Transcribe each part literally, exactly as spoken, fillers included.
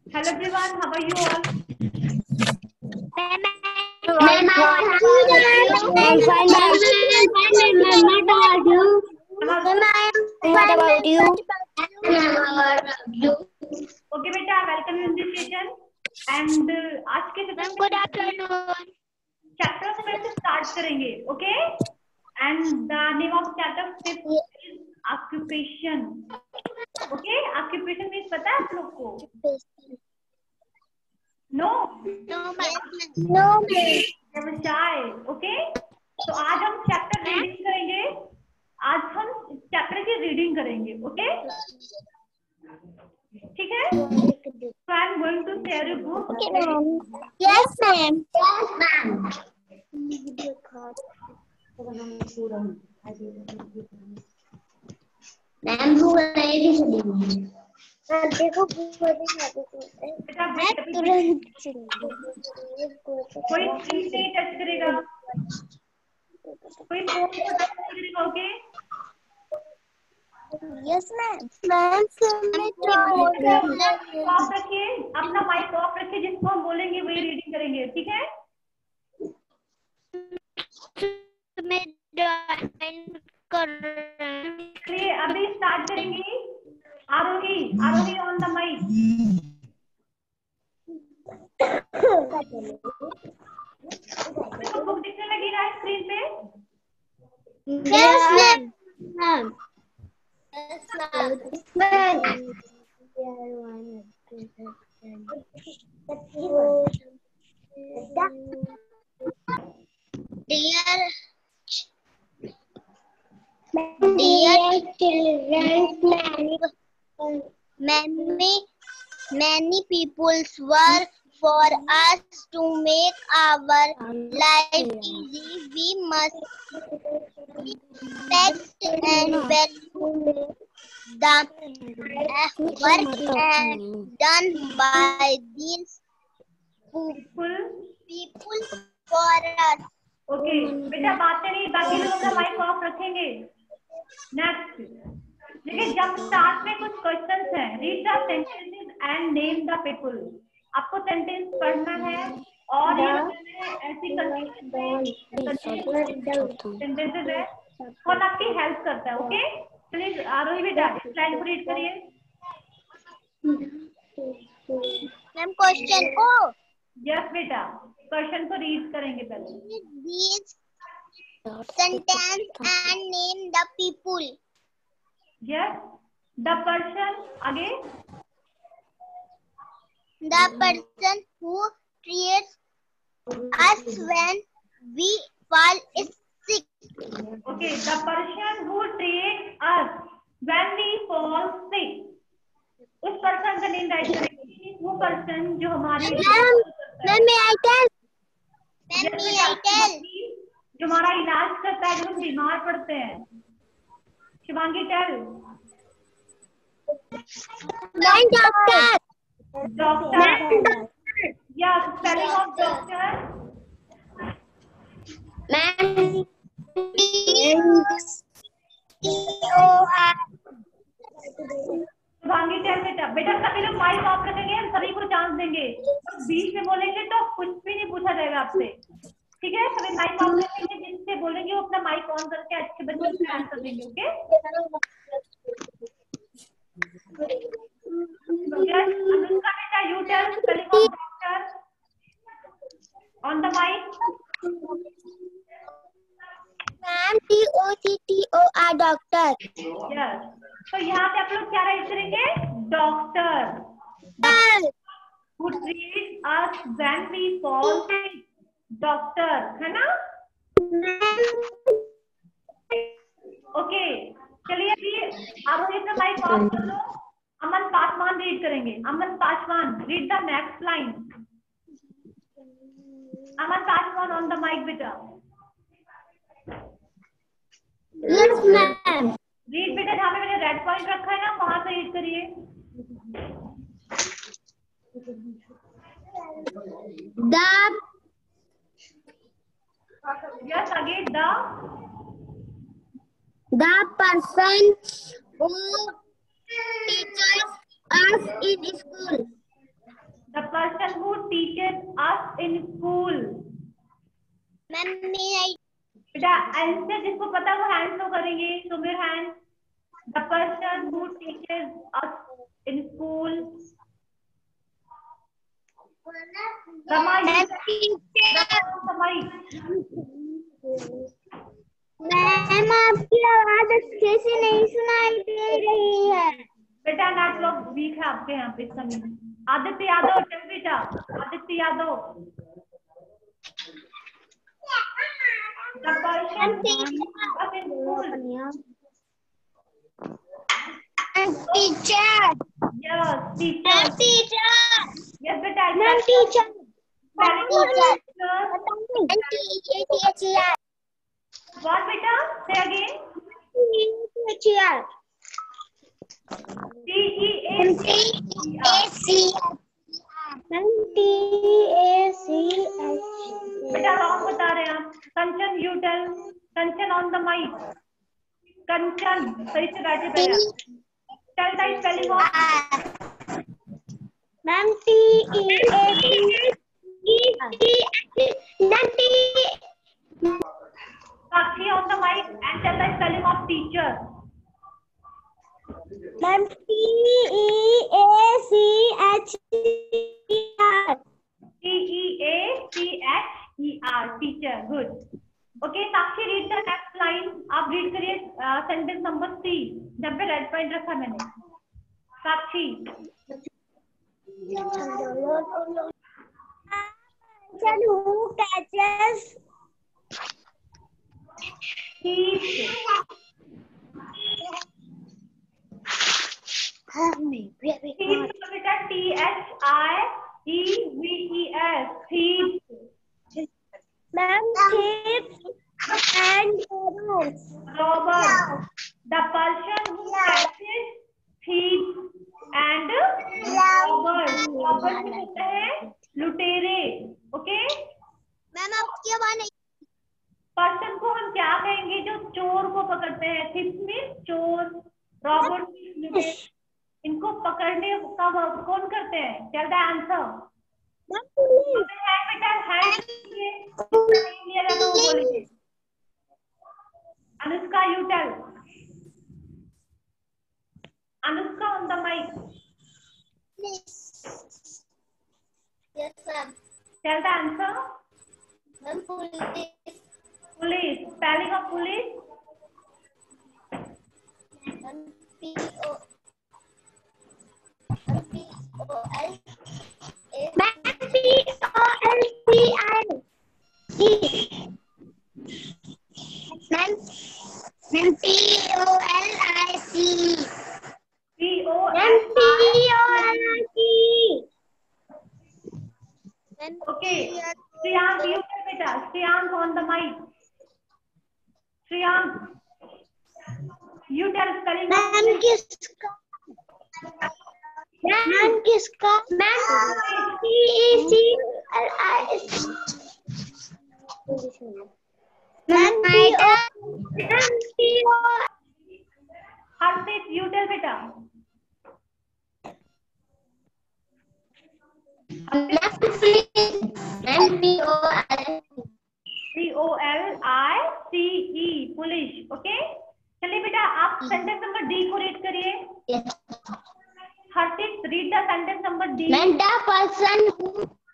Hello everyone, how are you all? Ma'am, Ma'am, how are you? I'm fine, ma'am. Ma'am, what about you? What about you? Okay बेटा, welcome in this session. And uh, आज के ma'am, session good में afternoon. chapter fifth से start करेंगे, okay? And the name of chapter fifth is occupation. Okay? Occupation means पता है आप लोग को? No? No, ma'am. No, ma'am. व्यवसाय, okay? तो आज हम chapter reading करेंगे. आज हम chapter की reading करेंगे, okay? ठीक है? So I am going to share a book. Okay, ma'am. Yes, ma'am. Yes, ma'am. Ma'am वो नहीं चलेगी। मैम देखो पूरी शादी करते हैं। मैं तुरंत कोई स्क्रीन नहीं टच करेगा, कोई फोन को टच नहीं करेगा, okay? Yes ma'am. Ma'am off रखिए, अपना माइक ऑफ रखिए, जिसको हम बोलेंगे वही रीडिंग करेंगे, ठीक है? मैं ज्वाइन कर रही हूँ। चलिए अभी स्टार्ट करेंगे। Aarohi, Aarohi on the mic. Book दिखने लगी ना स्क्रीन पे? Yes ma'am. Ma'am Dear, dear children, many many, many peoples work for us to make our life easy. We must respect and value the work and done by these full people for us. Okay बेटा, बातें नहीं, बाकी लोग अपना mike of रखेंगे। Next, देखिए जब start में कुछ क्वेश्चंस हैं, read the sentences and name the people. आपको सेंटेंस पढ़ना है और ये बताना है ऐसी कंडीशन में सेंटेंसेस है कौन आपकी हेल्प करता है, ओके? चलिए आरोही बेटा इस लाइन को रीड करिए। मैम क्वेश्चन को यस बेटा, क्वेश्चन को रीड करेंगे पहले। these sentence and name the people. Yes, the person, आगे The person who treats us when we fall sick. Okay, the person who treats us when we fall sick. उस person का name right करेंगे, वो person जो हमारी ma'am मैं I tell Ma'am, may I tell? जो हमारा इलाज करता है जब हम बीमार पड़ते हैं। शिवांगी टेल। मैं डॉक्टर डॉक्टर, या spelling of doctor? Ma'am Shivangi tell बेटा। बेटा सभी लोग माइक ऑफ रखेंगे, हम सभी को चांस देंगे। तो बीच में बोलेंगे तो कुछ भी नहीं पूछा जाएगा आपसे, ठीक है? सभी माइक ऑफ रखेंगे, जिससे बोलेंगे वो अपना माइक ऑन करके अच्छे बच्चों से आंसर देंगे, ओके? यस अनुष्का बेटा, you tell spelling of doctor on the mic. Ma'am T O C T O R doctor. Yes, तो यहाँ पे आप लोग क्या राइट करेंगे? Doctor who treats us when we fall sick, doctor, है ना? ओके, चलिए अभी आरोही से माइक ऑफ कर लो। अमन पासवान रीड करेंगे। Aman Paswan, read the next line. Aman Paswan on the mic बेटा। Yes ma'am. रीड बेटा, जहाँ पे मैंने रेड पॉइंट रखा है ना वहां से रीड करिए। The yes again the the person who teachers us in school. The person who teaches us in school. Ma'am मेरा बेटा आंसर जिसको पता है वो हैंड शो करेंगे. So your hand. The person who teaches us in school. Ramai. Ramai. Ma'am आपकी आवाज अच्छे से नहीं सुनाई दे रही है. बेटा नेटवर्क वीक है आपके यहाँ पे. समय आदित्य यादव. चल बेटा Aditya Yadav. The person of in school. Teacher. Yes, teacher. Teacher. Yes, बेटा. Ma'am teacher. टीचर. What बेटा? Say again. Teacher. T E A C. Ma'am T A C H. बेटा रॉन्ग बता रहे हैं आप. Kanchan you tell. Kanchan on the mic. Kanchan सही से बैठे पहले. Tell the spelling of. Ma'am T E A C. Ma'am T. Sakshi on the mic and tell the spelling of teacher. Ma'am T E A C H E R. T E A C H E R. Teacher. Good. Okay, Sakshi read the next line. आप read करिए sentence number three. जब पे red point रखा मैंने. Sakshi. Who catches Thief. Thief बेटा T H I E V E S. Thief. Ma'am, thieves and robbers. Robber. The person who catches thieves and robbers. Robbers में होते हैं लुटेरे. Okay? Ma'am आपकी आवाज नहीं. पर्सन को हम क्या कहेंगे जो चोर को पकड़ते हैं? थिफ मीन्स चोर. रॉबर मीन्स इनको पकड़ने का वर्क कौन करते हैं? Tell the answer. बेटा हैंड बोलिए. Anushka you tell. Anushka on the mic. Yes, ma'am. Tell the answer. Ma'am, police. Police. Spelling of police. P O P O L. Ma'am, P O L C I C. Ma'am, ma'am, P O L I C. P O Ma'am, L P I O L I C. Okay. Shriyank, you tell beta. Shriyank on the mic. Shriyank, you tell spelling. Ma'am, किसका? Ma'am, किसका? Ma'am, P E C L I C. Ma'am, P O. Ma'am, P O. Harshit, you tell beta. Ma'am, P O L. C O L I C E. Police. Okay. चलिए बेटा आप sentence number D को read करिए. Harshit read the sentence number D. Ma'am, the person who.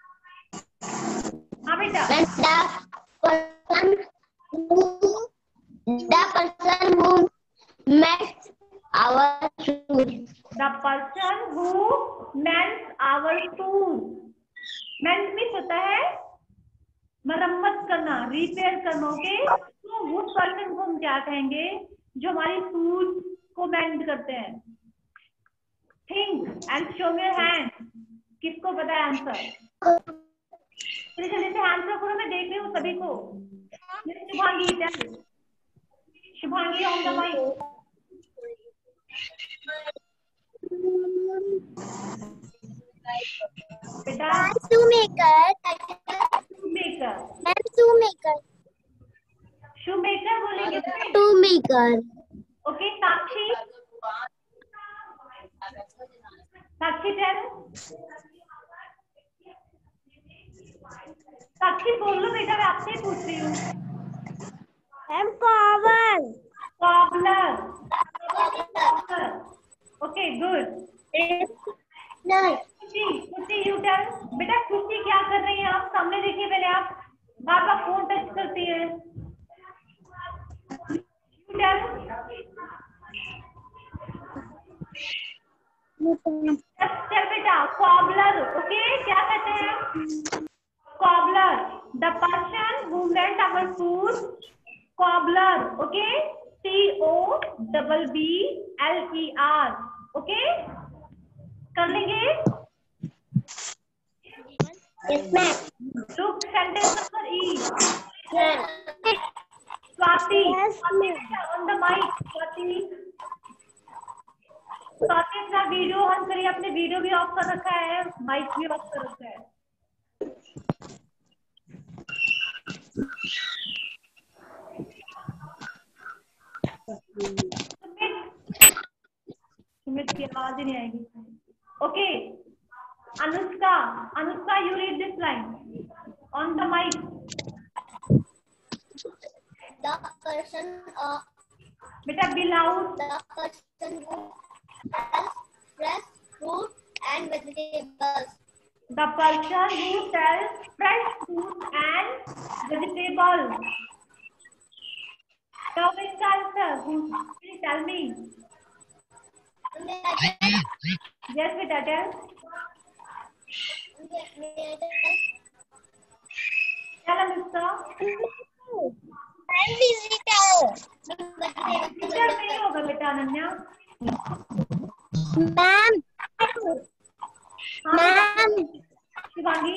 हाँ बेटा. Ma'am, the person who. The person who makes our shoes. The person who mends our shoes. Mend means होता है मरम्मत करना, repair करना. Okay. तो उस पर्सन को हम क्या कहेंगे जो हमारी शूज को मेंड करते हैं? Think and show your hand. किसको पता है आंसर? चलिए जल्दी से आंसर करो. मैं देख रही हूँ सभी को. Shubhangi. Shubhangi on the mic. बेटा Shoemaker. shoemaker. Ma'am, shoemaker. shoemaker बोलेंगे. Shoemaker. Okay. Sakshi. Sakshi tell. Sakshi बोल लो बेटा, मैं आपसे ही पूछ रही हूँ। Ma'am cobble. Cobbler. Okay good. Khushi, Khushi you tell. बेटा खुशी क्या कर रही है आप? सामने देखिए पहले, आप बार बार फोन टच करती है। You tell. चल बेटा, कॉबलर। ओके, क्या कहते हैं? Cobbler, the person who melt our food. Cobbler, okay, C O double B L E R. Okay, कर लेंगे? Look sentence number E. Swati, on the mic. Swati, Swati अपना वीडियो ऑन करिए। अपने वीडियो भी ऑफ कर रखा है, माइक भी ऑफ कर रखा है। सुमित की आवाज ही नहीं आएगी। Okay, Anushka, Anushka you read this line on the mic. The person uh, बेटा be loud. the person who sells fresh fruit and vegetables. The person who sells fresh fruit and vegetables. Now which answer? Who? Please tell me. Yes, beta, tell. Tell Anushka. Visitor नहीं होगा बेटा Ananya. Ma'am हाँ ma'am Shivangi.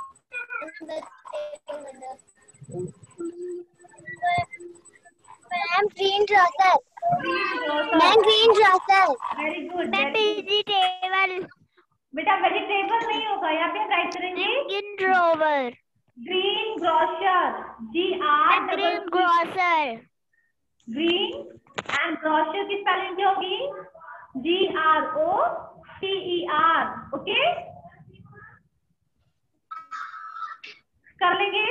Ma'am green dresser. Ma'am green dresser. Very good. Ma'am vegetable. बेटा vegetable नहीं होगा, यहाँ पे write करेंगे green drawer. Green grocer. G R green grocer. Green and grocer की स्पेलिंग क्या होगी? G R O T E R. Okay, कर लेंगे?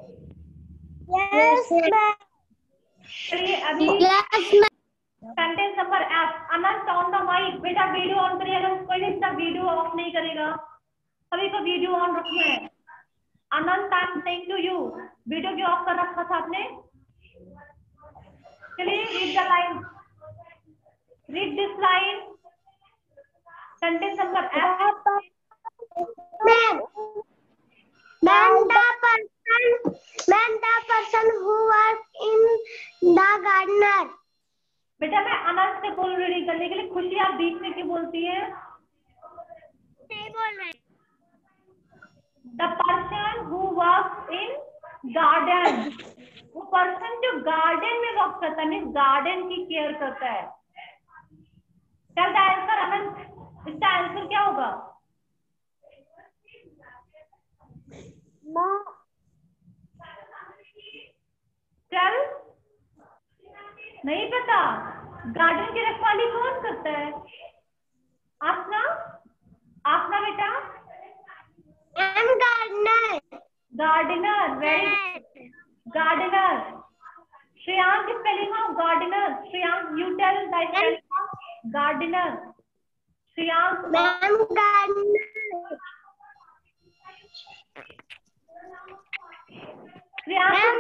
Yes ma'am. चलिए अभी yes ma'am. Sentence number F. Anant on the mic. बेटा वीडियो ऑन करिए, अगर कोई इसका वीडियो ऑफ नहीं करेगा। सभी को वीडियो ऑन रखना है। Anant, I am saying to you, video क्यों ऑफ कर रखा था आपने? चलिए read the line, read this line, sentence number F. Ma'am ma'am the person ma'am the person who work in the gardener. बेटा मैं अनंत से बोल रीडिंग करने के लिए। खुशी आप बीच में क्यों बोलती है? नहीं बोल रहे। The person who work in garden, वो पर्सन जो गार्डन में वर्क करता है, मीन्स गार्डन की केयर करता है। चल द आंसर अनंत, इसका आंसर क्या होगा? चल नहीं पता। गार्डन की रखवाली कौन करता है? आसना, आसना बेटा। Ma'am gardener. Gardener, very gardener. Shreyank की spelling of gardener. Shreyank you tell the spelling of gardener. Shreyank. Ma'am gardener. Shreyank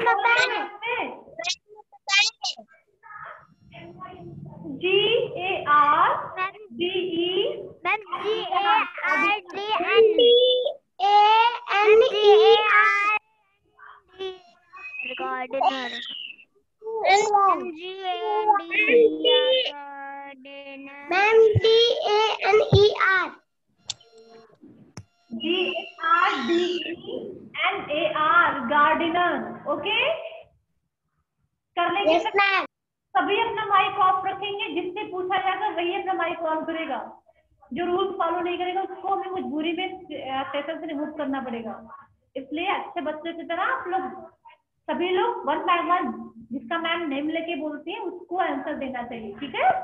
G A R D E. Ma'am G A R D N A N E R gardener. Ma'am G A N D gardener. Ma'am D A N E R. G A R D E N A R gardener. Okay, कर लेंगे? Yes ma'am. सभी अपना mike of रखेंगे। जिससे पूछा जाएगा वही अपना माइक ऑन करेगा। जो रूल्स फॉलो नहीं करेगा उसको हमें मजबूरी में सेशन से रिमूव करना पड़ेगा। इसलिए अच्छे बच्चे की तरह आप लोग सभी लोग वन बाय वन जिसका मैम नेम लेके बोलती है उसको आंसर देना चाहिए, ठीक है?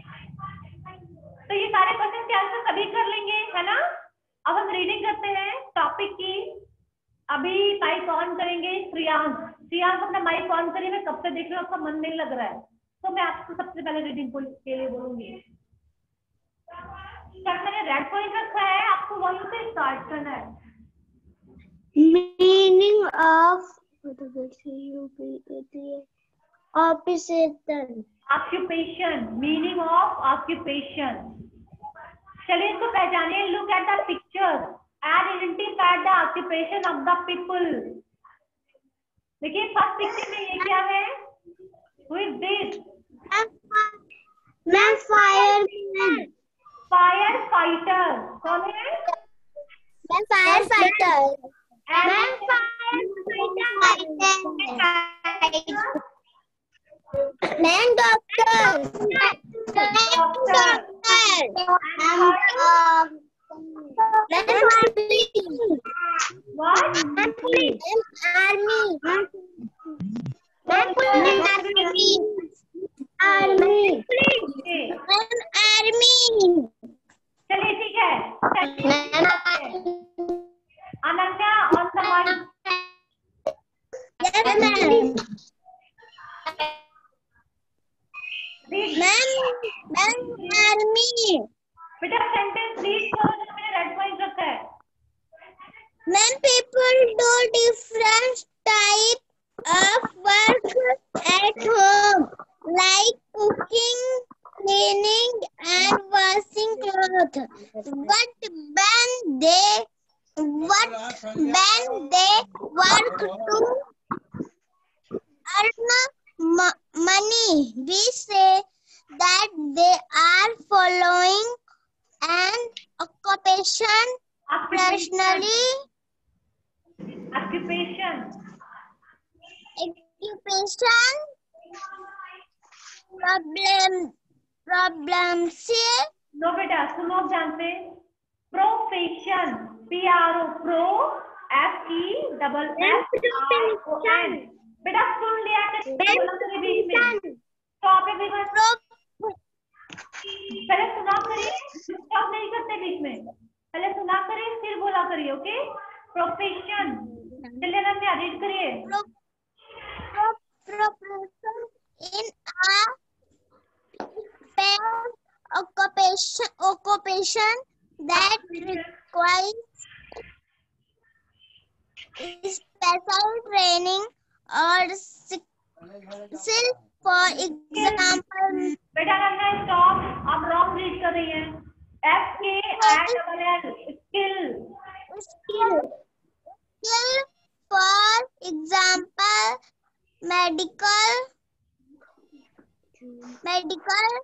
तो ये सारे क्वेश्चन के आंसर सभी कर लेंगे, है ना? अब हम रीडिंग करते हैं टॉपिक की। अभी माइक ऑन करेंगे श्रियांश। श्रियांश अपना माइक ऑन करिए, मैं कब से देख रही हूँ आपका मन नहीं लग रहा है, तो मैं आपको सबसे पहले रीडिंग के लिए बोलूंगी। सर मैंने रेड पॉइंट रखा है, आपको वहीं से स्टार्ट करना है। Meaning of occupation, occupation, meaning of occupation. चलिए इसको पहचानिए। Look at the picture and identify the occupation of the people. देखिए फर्स्ट पिक्चर में ये क्या है? Who is this? मैं फायर फायर फाइटर। कौन है? मैं फायर फाइटर। मैं फायर फाइटर। मैं डॉक्टर। डॉक्टर। मैं पुलिस। What? मैं पुलिस। आर्मी। मैं पुलिस। आर्मी। Okay. मैं आर्मी। चलिए ठीक है। Ananya on the mike. Yes ma'am. Read. Ma'am मैं आर्मी। बेटा सेंटेंस रीड करो जो मैंने रेड पॉइंट रखा है। Many people do different type of work at home, like cooking, cleaning, and washing clothes. But when they what when they work to earn mo- money, we say that they are following an occupation. Personally, Occupation. occupation problem problem से no बेटा सुनो ध्यान से। Profession, P R O, pro F E double F R O N. बेटा सुन लिया कि बोला करिए बीच में, तो आप भी पहले सुना करिए, स्टॉप नहीं करते बीच में, पहले सुना करिए फिर बोला करिए। ओके। प्रोफेशन। चलिए रम्या रीड करिए। profession in a occupation occupation that requires special training or skill. For example, बेटा रम्या स्टॉप, आप रॉन्ग रीड कर रही हैं। F K I double L, skill. skill skill for example, medical medical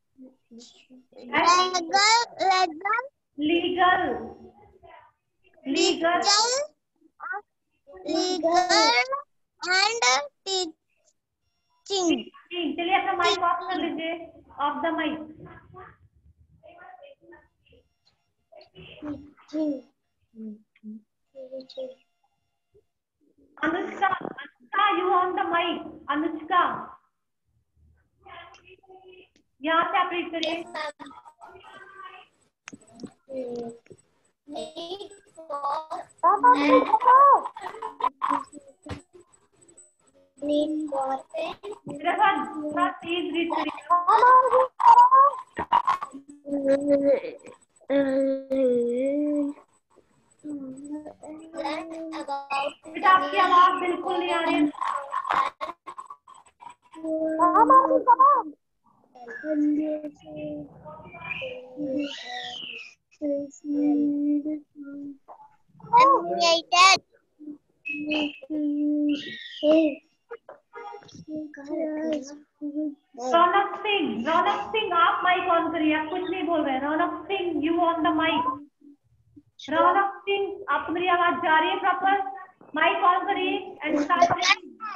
legal legal legal legal legal and teaching. चलिए अपना mike off कर लीजिए। Off the mike. Anushka, Anushka you on the mike. Anushka यहाँ से आप रीड करिए। मेरे साथ थोड़ा तेज रीड करिए। बेटा आपकी आवाज बिल्कुल नहीं आ रही है। रौनक सिंह, रौनक सिंह आप माइक ऑन करिए। आप कुछ नहीं बोल रहे हैं। Raunak Singh you on the mike. Raunak Singh आपको मेरी आवाज जा रही है प्रॉपर? माइक ऑन करिए and start.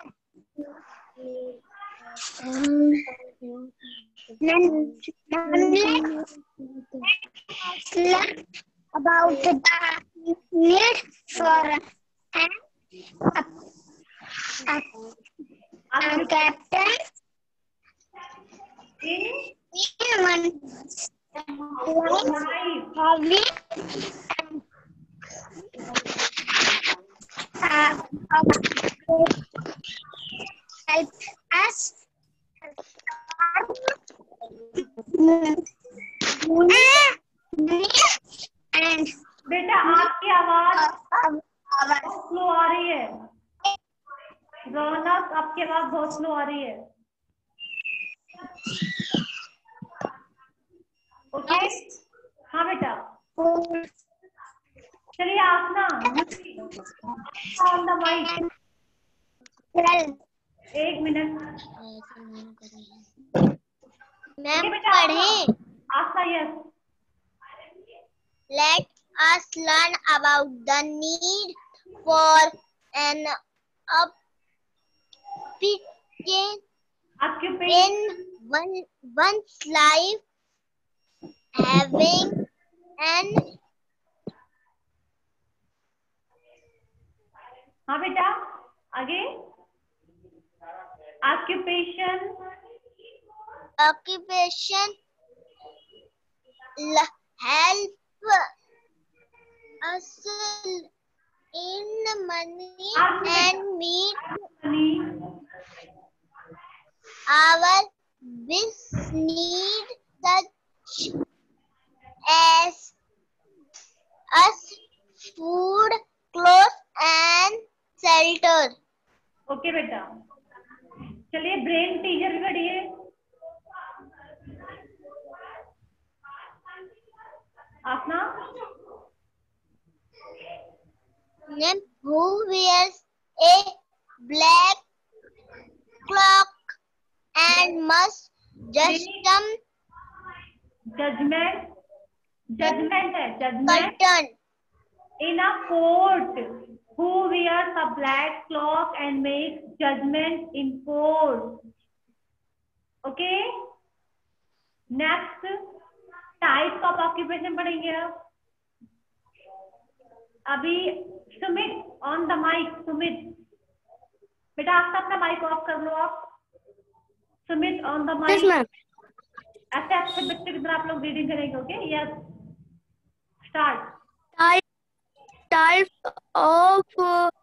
about the need for an a captain in in life. having help us and बेटा आपकी आवाज स्लो आ रही है। रौनक आपकी आवाज बहुत स्लो आ रही है। ओके हाँ बेटा चलिए आप ना ऑन द माइक एक मिनट। मैम पढ़े। Asha yes. Let us learn about the need for an occupation in one one's life. Having an हाँ बेटा आगे। Occupation occupation help us in money and meet our basic needs such as us food, clothes and shelter. Okay बेटा चलिए brain teacher भी पढ़िए। अपना who wears a black cloak and must justum judgement judgement है judgement curtain in a court who wears a black cloak and makes judgment in court. Okay next type of occupation पढ़ेंगे आप। अभी Sumit on the mike. Sumit बेटा आपका अपना mike off कर लो आप। Sumit on the mike. ऐसे अच्छे बच्चे की तरह आप लोग रीडिंग करेंगे। Okay yes start. Type of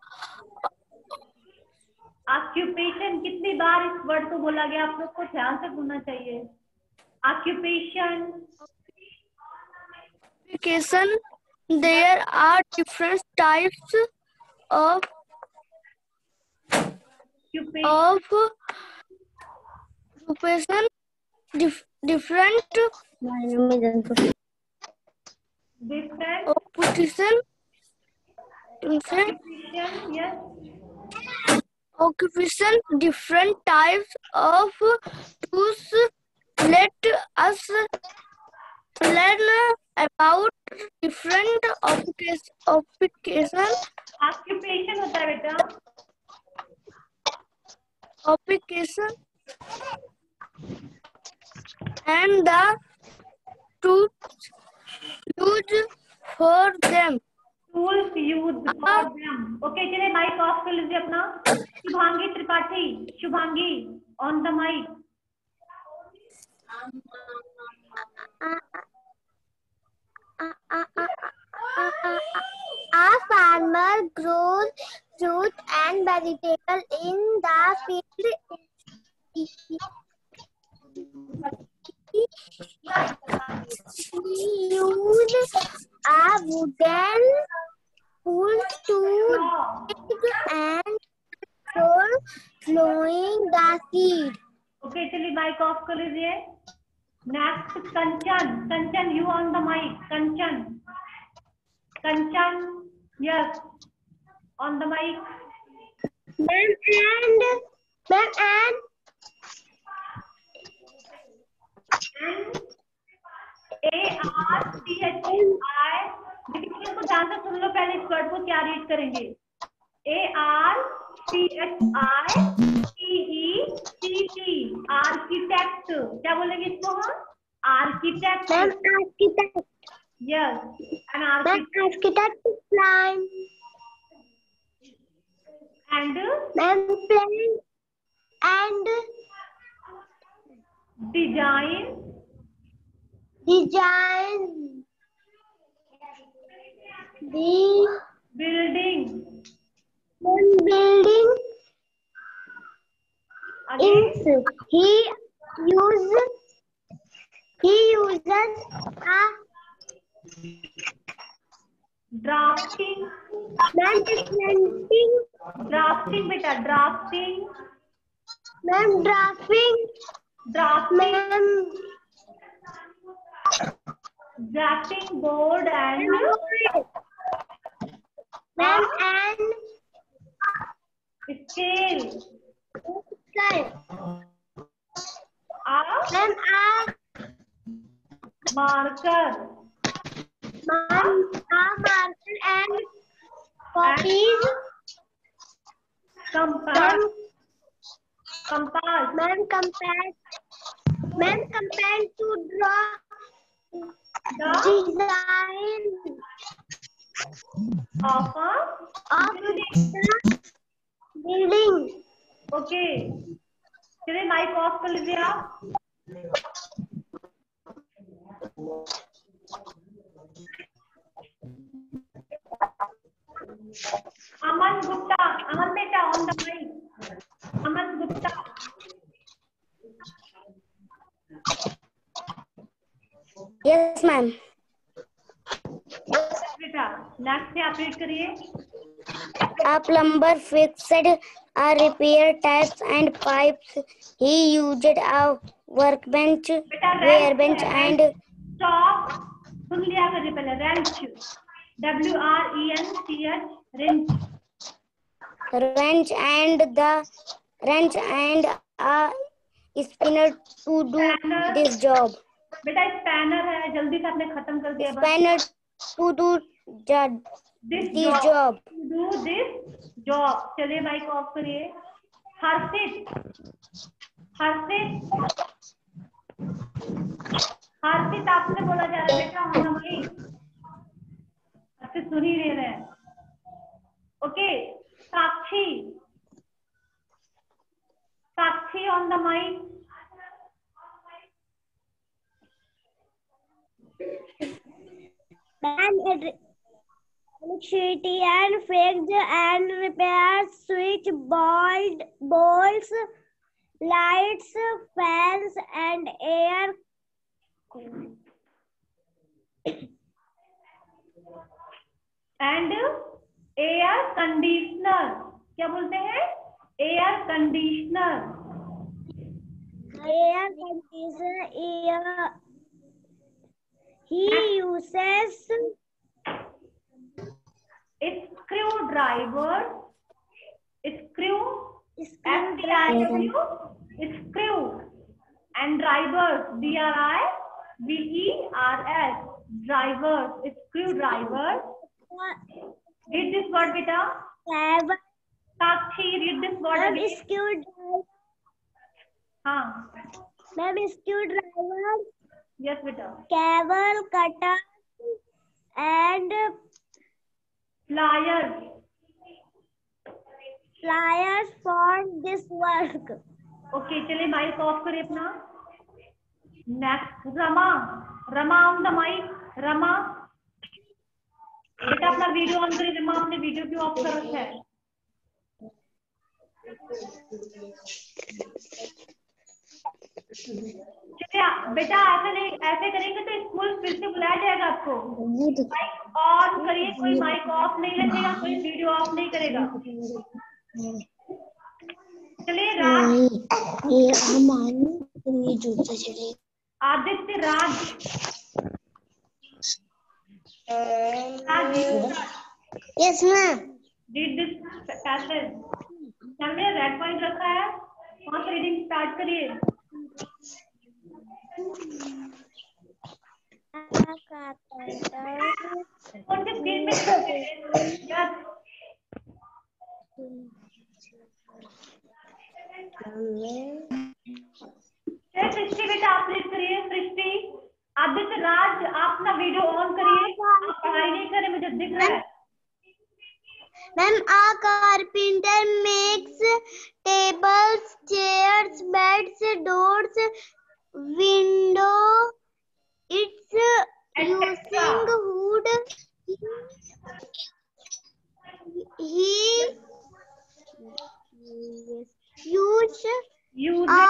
occupation कितनी बार इस वर्ड को बोला गया आप लोग को ध्यान से सुनना चाहिए। Occupation occupation. There are different types of of occupation. Dif, different different occupation. Different occupation yes occupation. Different types of tools. Let us learn about different occupation. Occupation. Occupation होता है बेटा Occupation and the tools used for them. Tools use for them. Okay चलिए mike off कर लीजिए अपना। Shubhangi Tripathi Shubhangi on the mike. A farmer grows fruit and vegetables in the field. He uses a wooden spoon to dig and roll, flowing the seed. Okay चलिए mike off कर लीजिए। Next Kanchan Kanchan you on the mic. Kanchan Kanchan yes on the mike. Ma'am and ma'am and A R T H I देखिए इसको ध्यान से सुन लो। पहले इस वर्ड को क्या रीड करेंगे। ए R T H I T E T T architect. क्या बोलेंगे इसको हम architect. ma'am architect. Yes N Ma'am architect architect plan. And Ma'am plan and design design the building building. Drafting, ma'am planting, drafting बेटा, drafting, ma'am drafting, drafting, ma'am drafting board and ma'am and scale, ma'am uh marker, ma'am uh marker and copies, compass, compass, ma'am compass, ma'am compass to draw design of of the building. Okay, चलिए mike off कर लीजिए आप। अमन गुप्ता, अमन बेटा on the mike, Aman Gupta. Yes, ma'am. बेटा next आप read करिए। A plumber fixed a repair taps and pipes. He used a workbench, workbench and stop, सुन लिया करिए पहले। Wrench, W R E N C H, wrench, wrench and the wrench and a spinner to do this job. बेटा spanner है, जल्दी से आपने खत्म कर दिया। Spinner to do this this job. Do this job. चलिए माइक ऑफ करिए। हर्षित, हर्षित, हर्षित आपसे बोला जा रहा है बेटा, हम हमारी आपसे सुन ही रहे हैं। Okay, Sakshi, Sakshi on the mike. Electricity and fixed and repairs switch bolt bolts, lights, fans and air and air conditioner. क्या बोलते हैं? Air conditioner, air conditioner. Air he uses screwdriver, screw, S C R W, screw, and drivers, D R I V E R S, drivers, screwdriver. Read this word beta. have Sakshi, read this word ma'am again. screwdriver. हाँ, Ma'am screwdriver, yes beta. cable cutter and Pliers, pliers for this work. Okay चलिए mike off करिए अपना। Next Rama, Rama on the mike. Rama बेटा अपना video on करिए। रमा आपने video क्यों off कर रखा है? चलिए बेटा ऐसे नहीं, ऐसे करेंगे तो स्कूल फिर से बुलाया जाएगा आपको। माइक ऑन करिए, कोई माइक ऑफ नहीं रखेगा, कोई वीडियो ऑफ नहीं करेगा। चलिए Raj, Aditya Raj, Yes, ma'am. Read this passage. हमने रेड पॉइंट रखा है, वहां से रीडिंग स्टार्ट करिए। कौन से स्क्रीन में? यस, सृष्टि बेटा आप रीड करिए। सृष्टि, आदित्य राज आप ना वीडियो ऑन करिए। आप पढ़ाई नहीं कर रहे, मुझे दिख रहा है। Ma'am, a carpenter makes tables, chairs, beds, doors, window. It's using wood. He use use a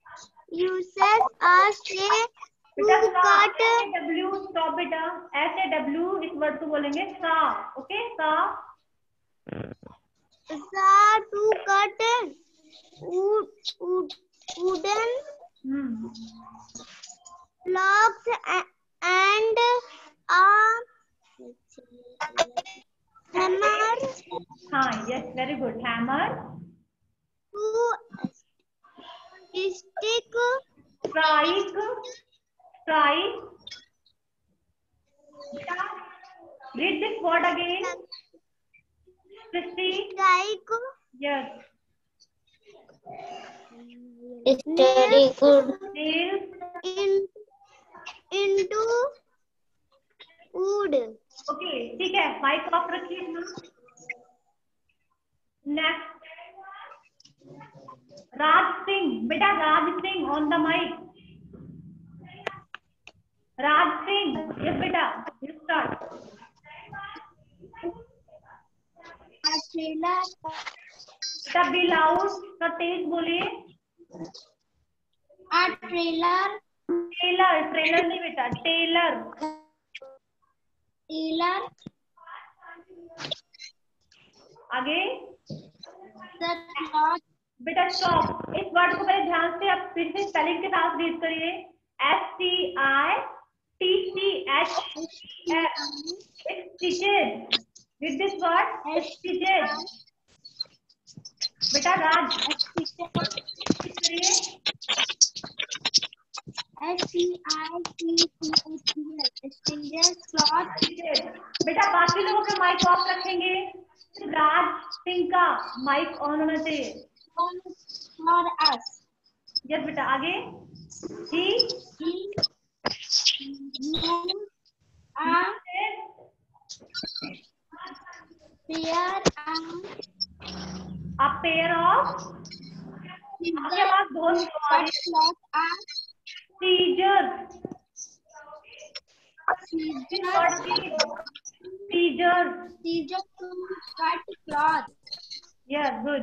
uses a say to cut. W stop बेटा, ऐसे डब्ल्यू इस वर्ड को बोलेंगे सा. ओके, सा. Sa to cut wood, wood, wooden hmm. logs a- and a hammer हाँ, yes, very good. Hammer. to stick Strike. Strike. Read this word again. Christy. strike Yes. Very good. Nail. in into wood. Okay, ठीक है. Mike off रखिए ना. Next, Raj Singh. बेटा Raj Singh on the mike. Raj Singh. Yes बेटा, you start. A trailer बेटा be loud, का तेज बोलिए. a trailer tailor. ट्रेलर नहीं बेटा, टेलर. trailer आगे the cloth बेटा शॉप. इस वर्ड को पहले ध्यान से आप फिर से स्पेलिंग के साथ रीड करिए. S T I T C H stitches. With this word stitches. बेटा राज करिए. S T I T C H E S stitches cloth stitches. बेटा बाकी लोगों के माइक ऑफ रखेंगे. राज सिंह का माइक ऑन होना चाहिए. for us. यस बेटा, आगे. ही He made a pair and a pair of. आपके पास दो cut cloth and scissors. scissors scissors. scissors to cut cloth. Yes, good.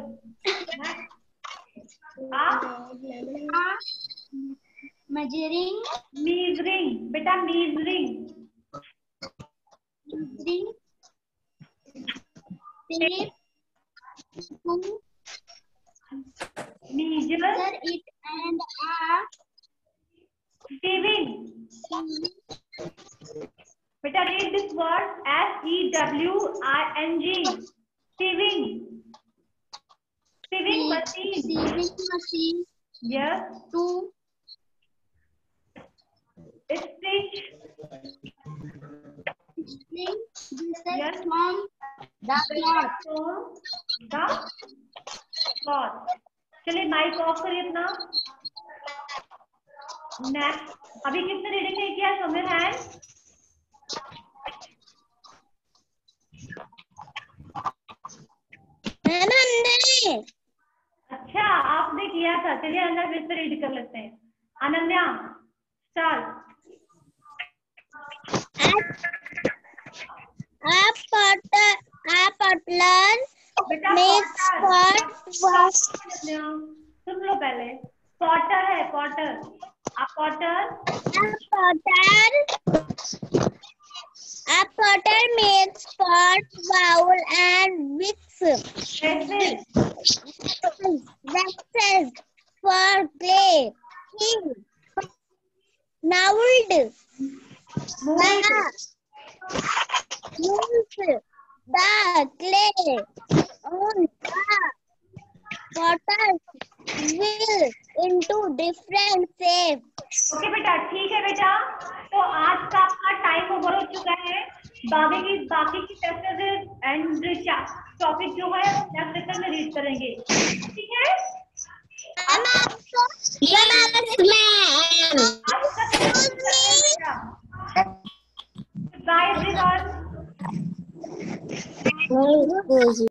Uh A measuring measuring. बेटा measuring. measuring tape to measure. measure it and a sewing. बेटा read this word. S E W I N G. Sewing. Sewing machine. sewing machine yes. to stitch. string pieces Yes. from the cloth. चलिए mike off करिए अपना. Next, अभी किसने reading नहीं किया? सो मेरे hand. अच्छा, आपने किया था. चलिए अनन्या फिर से रीड कर लेते हैं. Ananya start. A potter, a butler बेटा makes pot was सुन लो पहले. पॉटर है, potter. Uh potter. a potter. A potter makes pot, bowl, and vixen. Vessels for clay. He mold the molds the clay on the potters wheel into different shapes. Okay बेटा, ठीक है बेटा. तो आज का आपका टाइम ओवर हो चुका है. बाकी की बाकी की चैप्टर एंड टॉपिक जो है नेक्स्ट लेक्चर में रीड करेंगे. ठीक है. Bye everyone.